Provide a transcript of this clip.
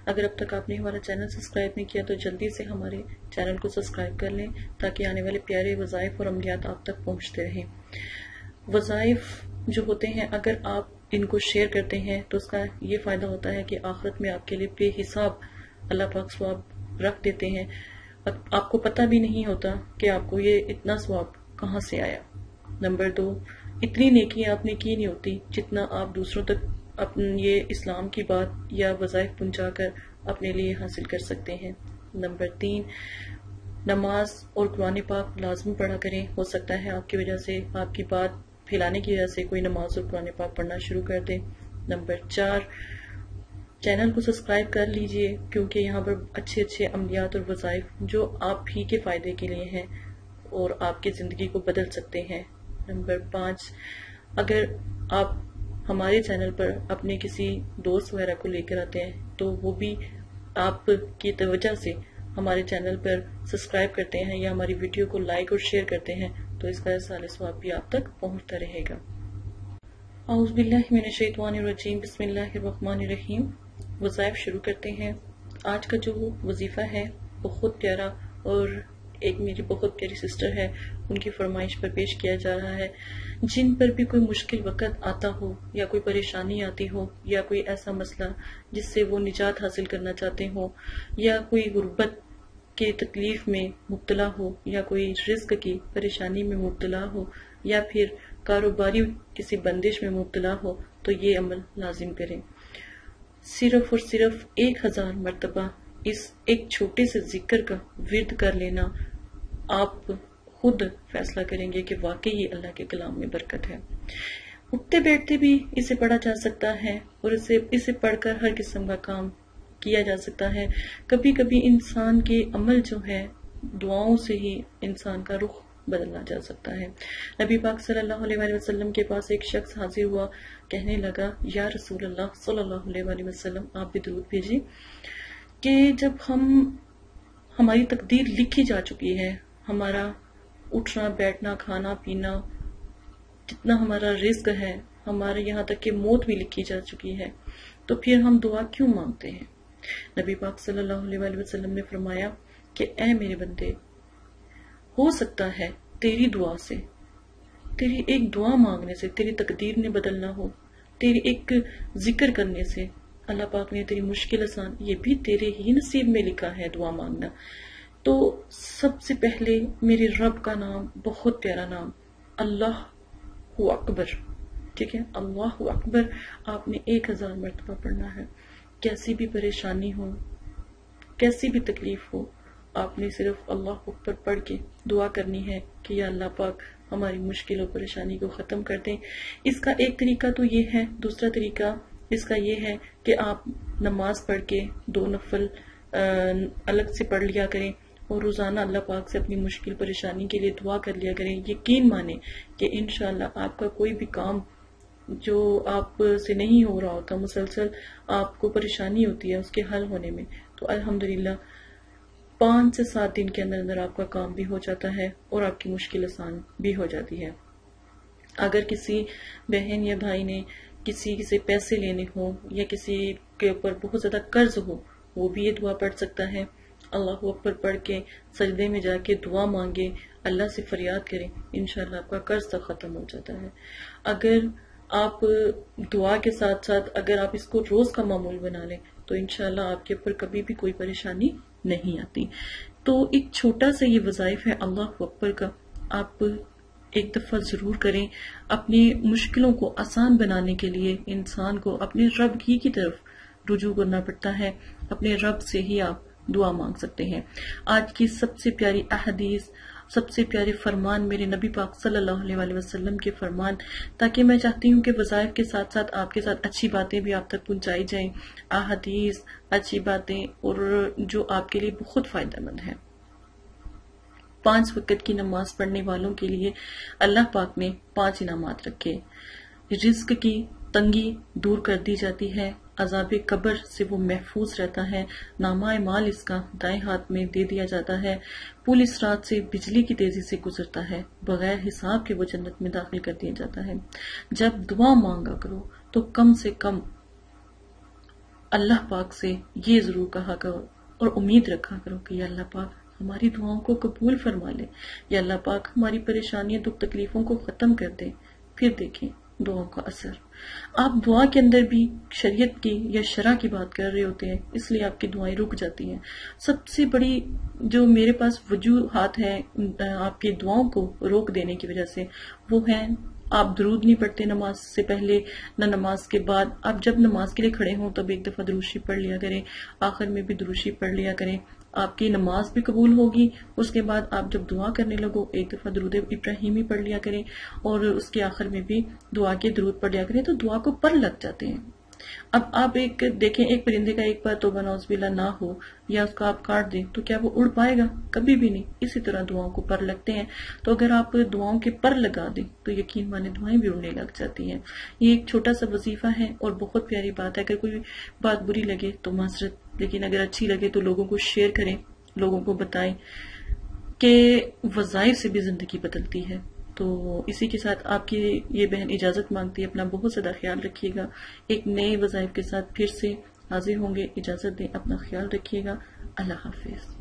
اگر اب تک آپ نے ہمارا چینل سبسکرائب نہیں کیا تو جلدی سے ہمارے چینل کو سبسکرائب کر لیں تاکہ آنے والے پیارے وظائف اور عملیات آپ تک پہنچتے رہیں۔ وظائف جو ہوتے ہیں اگر آپ ان کو شیئر کرتے ہیں تو اس کا یہ فائدہ ہوتا ہے کہ آخرت میں آپ کے لیے بے حساب اللہ پاک ثواب رکھ دیتے ہیں، آپ کو پتہ بھی نہیں ہوتا کہ آپ کو یہ اتنا ثواب کہاں سے آیا۔ نمبر 2، اتنی نیکی آپ نے کی نہیں ہوتی جتنا آپ دوسروں تک یہ اسلام کی بات یا وظائف پہنچا کر اپنے لیے حاصل کر سکتے ہیں۔ نمبر 3، نماز اور قرآن پاک لازمی پڑھا کریں، ہو سکتا ہے آپ کی وجہ سے، آپ کی بات پھیلانے کی وجہ سے کوئی نماز اور قرآن پاک پڑھنا شروع کر دے۔ نمبر 4، چینل کو سبسکرائب کر لیجئے کیونکہ یہاں پر اچھے اچھے عملیات اور وظائف جو آپ ہی کے فائدے کے لیے ہیں اور آپ کی زندگی کو بدل سکتے ہیں۔ نمبر 5، اگر آپ ہمارے چینل پر اپنے کسی دوست وغیرہ کو لے کر آتے ہیں تو وہ بھی آپ کی توجہ سے ہمارے چینل پر سبسکرائب کرتے ہیں یا ہماری ویڈیو کو لائک اور شیئر کرتے ہیں تو اس کا احسان ثواب بھی آپ تک پہنچتا رہے گا۔ اعوذ باللہ من الشیطان الرجیم، بسم اللہ الرحمن الرحیم۔ وظائف شروع کرتے ہیں۔ آج کا جو وظیفہ ہے بہت پیارا اور ایک میری بہت پیاری سسٹر ہے ان کی فرمائش پر پیش کیا جا رہا ہے۔ جن پر بھی کوئی مشکل وقت آتا ہو یا کوئی پریشانی آتی ہو یا کوئی ایسا مسئلہ جس سے وہ نجات حاصل کرنا چاہتے ہو یا کوئی غربت کے تکلیف میں مبتلا ہو یا کوئی رزق کی پریشانی میں مبتلا ہو یا پھر کاروباری کسی بندش میں مبتلا ہو تو یہ عمل لازم کریں۔ صرف اور صرف 1000 مرتبہ اس ایک چھوٹے سے ذکر کا ورد کر لینا، آپ خود فیصلہ کریں گے کہ واقعی یہ اللہ کے کلام میں برکت ہے۔ اٹھتے بیٹھتے بھی اسے پڑھا جا سکتا ہے اور اسے پڑھ کر ہر قسم کا کام کیا جا سکتا ہے۔ کبھی کبھی انسان کے عمل جو ہے دعاؤں سے ہی انسان کا رخ بدلنا جا سکتا ہے۔ نبی پاک صلی اللہ علیہ وآلہ وسلم کے پاس ایک شخص حاضر ہوا، کہنے لگا یا رسول اللہ صلی اللہ علیہ وآلہ وسلم آپ بھی درود بھیجیں کہ جب ہماری تقدیر لکھی جا چکی ہے، ہمارا اٹھنا بیٹھنا کھانا پینا جتنا ہمارا رزق ہے، ہمارے یہاں تک کہ موت بھی لکھی جا چکی ہے، تو پھر ہم دعا کیوں مانگتے ہیں؟ نبی پاک صلی اللہ علیہ وآلہ وسلم نے فرمایا کہ اے میرے بندے، ہو سکتا ہے تیری دعا سے، تیری ایک دعا مانگنے سے تیری تقدیر نے بدلنا ہو، تیری ایک ذکر کرنے سے اللہ پاک نے تیری مشکل آسان، یہ بھی تیرے ہی نصیب میں لکھا ہے دعا مانگنا۔ تو سب سے پہلے میرے رب کا نام، بہت پیارا نام، اللہ اکبر، ٹھیک ہے، اللہ اکبر آپ نے 1000 مرتبہ پڑھنا ہے۔ کیسی بھی پریشانی ہو، کیسی بھی تکلیف ہو، آپ نے صرف اللہ اکبر پڑھ کے دعا کرنی ہے کہ یا اللہ پاک ہماری مشکل و پریشانی کو ختم کر دیں۔ اس کا ایک طریقہ تو یہ ہے، دوسرا طریقہ اس کا یہ ہے کہ آپ نماز پڑھ کے 2 نفل الگ سے پڑھ لیا کریں اور روزانہ اللہ پاک سے اپنی مشکل پریشانی کے لیے دعا کر لیا کریں۔ یقین مانیں کہ انشاءاللہ آپ کا کوئی بھی کام جو آپ سے نہیں ہو رہا ہوتا، مسلسل آپ کو پریشانی ہوتی ہے اس کے حل ہونے میں، تو الحمدللہ 5 سے 7 دن کے اندر اندر آپ کا کام بھی ہو جاتا ہے اور آپ کی مشکل آسان بھی ہو جاتی ہے۔ اگر کسی بہن یا بھائی نے کسی سے پیسے لینے ہوں یا کسی کے اوپر بہت زیادہ قرض ہو، وہ بھی یہ دعا پڑھ سکتا ہے۔ اللہ اکبر پڑھ کے سجدے میں جا کے دعا مانگے، اللہ سے فریاد کریں، انشاءاللہ آپ کا قرض تک ختم ہو جاتا ہے۔ اگر آپ دعا کے ساتھ ساتھ اگر آپ اس کو روز کا معمول بنا لیں تو انشاءاللہ آپ کے اوپر کبھی بھی کوئی پریشانی نہیں آتی۔ تو ایک چھوٹا سا یہ وظائف ہے اللہ اکبر کا، آپ ایک دفعہ ضرور کریں۔ اپنی مشکلوں کو آسان بنانے کے لیے انسان کو اپنے رب ہی کی طرف رجوع کرنا پڑتا ہے، اپنے رب سے ہی آپ دعا مانگ سکتے ہیں۔ آج کی سب سے پیاری احادیث، سب سے پیارے فرمان میرے نبی پاک صلی اللہ علیہ وآلہ وسلم کے فرمان، تاکہ میں چاہتی ہوں کہ وظائف کے ساتھ ساتھ آپ کے ساتھ اچھی باتیں بھی آپ تک پہنچائی جائیں، احادیث، اچھی باتیں، اور جو آپ کے لیے بہت فائدہ مند ہیں۔ 5 وقت کی نماز پڑھنے والوں کے لیے اللہ پاک نے 5 انعامات رکھے۔ رزق کی تنگی دور کر دی جاتی ہے، عذاب قبر سے وہ محفوظ رہتا ہے، نامہ اعمال اس کا دائیں ہاتھ میں دے دیا جاتا ہے، پل اس رات سے بجلی کی تیزی سے گزرتا ہے، بغیر حساب کے وہ جنت میں داخل کر دیا جاتا ہے۔ جب دعا مانگا کرو تو کم سے کم اللہ پاک سے یہ ضرور کہا کرو اور امید رکھا کرو کہ یا اللہ پاک ہماری دعاؤں کو قبول فرما لے، یا اللہ پاک ہماری پریشانیاں دکھ تکلیفوں کو ختم کر دے. پھر دیکھیں دعاؤں کا اثر. آپ دعا کے اندر بھی شریعت کی یا شرع کی بات کر رہے ہوتے ہیں، اس لیے آپ کی دعائیں رک جاتی ہیں. سب سے بڑی جو میرے پاس وجوہات ہیں آپ کی دعاؤں کو روک دینے کی وجہ سے، وہ ہیں آپ درود نہیں پڑھتے نماز سے پہلے نہ نماز کے بعد. آپ جب نماز کے لیے کھڑے ہوں تب ایک دفعہ درود شریف پڑھ لیا کریں، آخر میں بھی درود شریف پڑھ لیا کریں. آپ کی نماز بھی قبول ہوگی. اس کے بعد آپ جب دعا کرنے لگو ایک دفعہ درود ابراہیمی پڑھ لیا کریں، اور اس کے آخر میں بھی دعا کے درود پڑھ لیا کریں، تو دعا کو پر لگ جاتے ہیں. اب آپ ایک دیکھیں، ایک پرندے کا ایک بار توبہ نعوذ باللہ نہ ہو یا اس کا آپ کاٹ دیں تو کیا وہ اڑ پائے گا؟ کبھی بھی نہیں. اسی طرح دعاؤں کو پر لگتے ہیں. تو اگر آپ دعاؤں کے پر لگا دیں تو یقین مانے دعائیں بھی اڑنے لگ جاتی ہیں. یہ ایک چھوٹا سا وظیفہ ہے اور بہت پیاری بات ہے. اگر کوئی بات بری لگے تو معذرت، لیکن اگر اچھی لگے تو لوگوں کو شیئر کریں، لوگوں کو بتائیں کہ وظائف سے بھی زندگی بدلتی ہے. تو اسی کے ساتھ آپ کی یہ بہن اجازت مانگتی ہے. اپنا بہت زیادہ خیال رکھیے گا. ایک نئے وظائف کے ساتھ پھر سے حاضر ہوں گے. اجازت دیں، اپنا خیال رکھیے گا. اللہ حافظ.